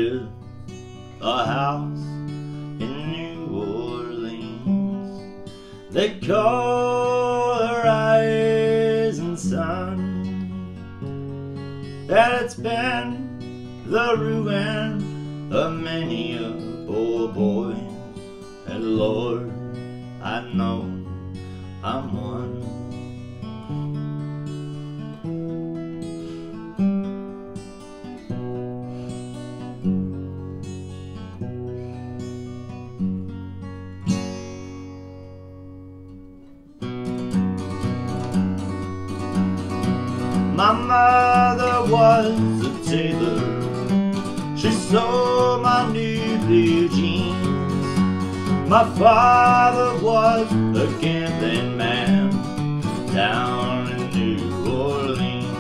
is a house in New Orleans they call the rising sun, and it's been the ruin of many a poor boy. And Lord, I know I'm one. My mother was a tailor. She sewed my new blue jeans. My father was a gambling man down in New Orleans.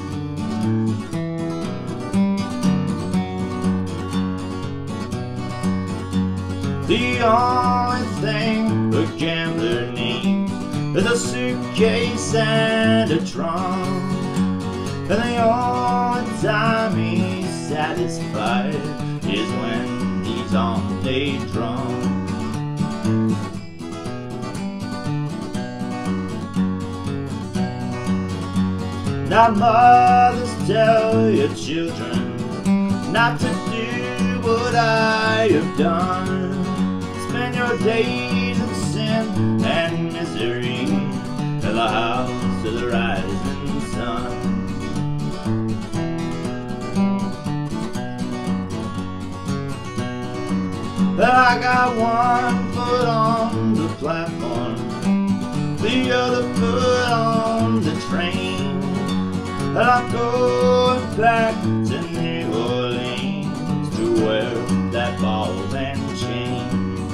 The only thing a gambler needs is a suitcase and a trunk. And the only time he's satisfied is when he's on day drunk. Now mothers, tell your children not to do what I have done. Spend your days in sin and misery in the house of the rising sun. I got one foot on the platform, the other foot on the train, and I'm going back to New Orleans to wear that ball and chain.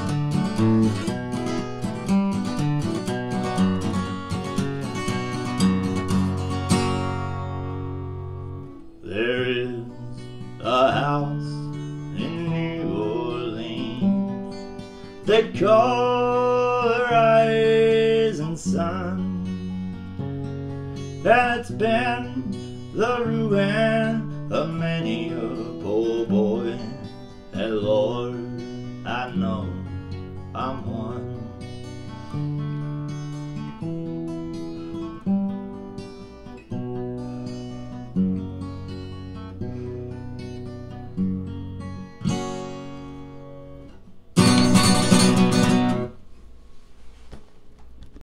There is a house in New Orleans they call the rising sun, and it's been the ruin of many a poor boy.